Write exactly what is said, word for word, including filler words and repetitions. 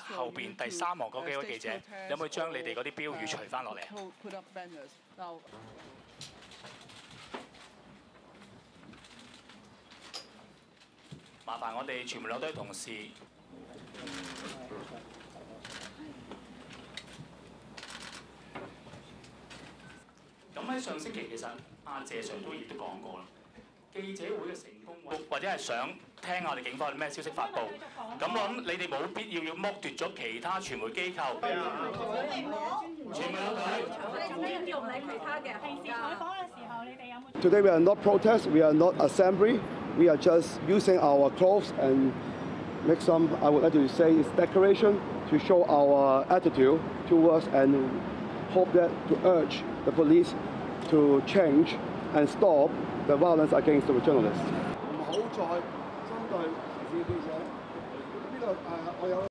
後邊第三行嗰幾位記者，有冇將你哋嗰啲標語除翻落嚟啊？麻煩我哋傳媒兩隊同事。咁喺上星期其實阿謝 Sir 都亦都講過啦，記者會嘅成功或者係想聽下我哋警方有咩消息發布。咁我諗你哋冇必要要剝奪咗其他傳媒機構。傳媒兩隊。用你其他嘅。平時採訪嘅時候，你哋有冇 ？Today we are not protest, we are not assembly, we are just using our clothes and make some, I would like to say, is decoration to show our attitude towards and hope that to urge the police to change and stop the violence against the journalists. 唔好再針對時事記者。呢度誒，我有。